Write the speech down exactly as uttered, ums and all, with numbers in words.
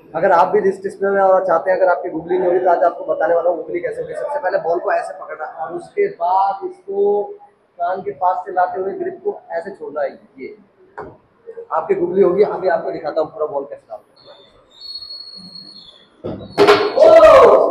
अगर आप भी रिस्ट स्पिनर में और चाहते हैं अगर आपकी गुगली नहीं होगी तो आज आपको बताने वाला हूँ गुगली कैसे होगी। सबसे पहले बॉल को ऐसे पकड़ना और उसके बाद इसको कान के पास से लाते हुए ग्रिप को ऐसे छोड़ना है। ये आपकी गुगली होगी। अभी आपको दिखाता हूँ पूरा बॉल कैसे डालते हैं।